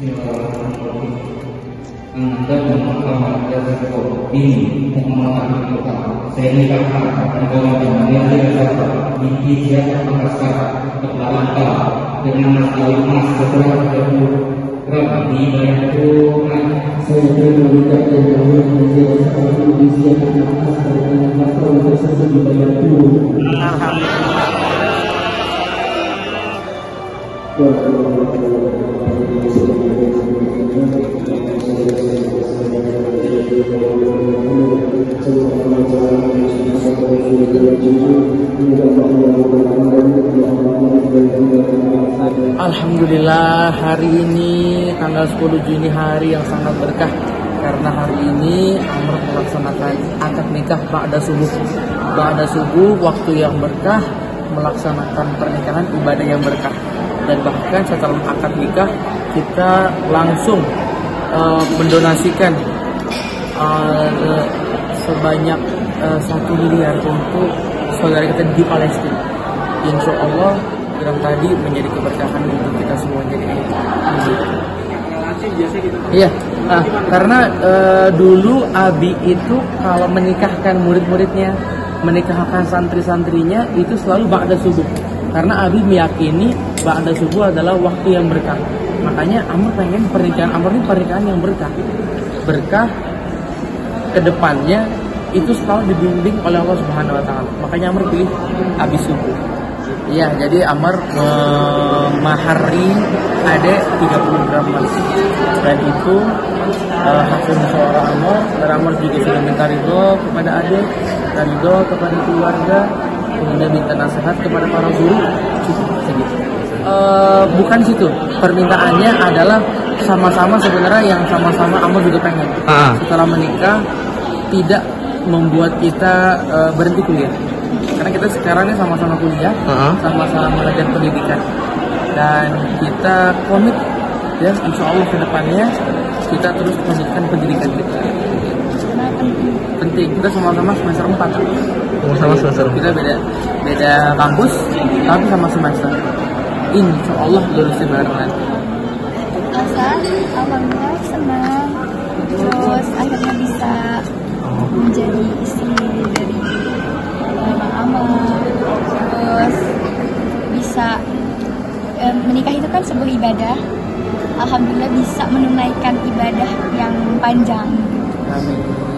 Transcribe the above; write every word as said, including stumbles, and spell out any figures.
Bismillahirrahmanirrahim. Anda Muhammad Yazid ini Muhammad Abdul saya nikahkan engkau dengan Yazid Yazid binti siapa Makassar Kepalangka dengan nasi emas setelah bertemu Rabbi Bayangku saya berdoa dan berdoa Yazid Yazid binti siapa Makassar dengan nasi emas tersebut dibayarku. Alhamdulillah, hari ini tanggal sepuluh Juni hari yang sangat berkah karena hari ini Amr melaksanakan akad nikah ba'da subuh. Ba'da subuh waktu yang berkah, melaksanakan pernikahan ibadah yang berkah. Dan bahkan setelah akad nikah kita langsung uh, mendonasikan uh, sebanyak uh, satu miliar untuk saudara kita di Palestina. Insya Allah yang tadi menjadi keberkahan untuk kita semua. Jadi iya, nah, karena uh, dulu Abi itu kalau menikahkan murid-muridnya, menikahkan santri-santrinya itu selalu ba'da subuh. Karena Abi meyakini ba'da subuh adalah waktu yang berkah. Makanya Amr pengen pernikahan Amr ini pernikahan yang berkah. Berkah kedepannya itu selalu dibimbing oleh Allah Subhanahu Wa Taala. Makanya Amr pilih Abi subuh. Iya, jadi Amr memahari adek tiga puluh gram emas. Dan itu uh, hakun seorang Amr. Dan Amr juga sudah minta ridho kepada adek, dan ridho kepada keluarga, kemudian minta nasihat kepada para guru. Cukup segitu. Uh, bukan situ, permintaannya adalah sama-sama sebenarnya yang sama-sama Amr juga pengen. Ah. Setelah menikah tidak membuat kita uh, berhenti kuliah. Karena kita sekarang ini sama-sama kuliah, uh-huh. sama-sama belajar pendidikan, dan kita komit ya, insya Allah ke depannya kita terus melanjutkan pendidikan kita. Penting, kita sama-sama semester empat. Sama semester. Kita beda beda kampus, tapi sama semester. Insya Allah lulusnya bareng nanti. Asal, alhamdulillah senang, terus akhirnya bisa menjadi istri dari Bang Amr, terus bisa e, menikah itu kan sebuah ibadah. Alhamdulillah bisa menunaikan ibadah yang panjang. Amin.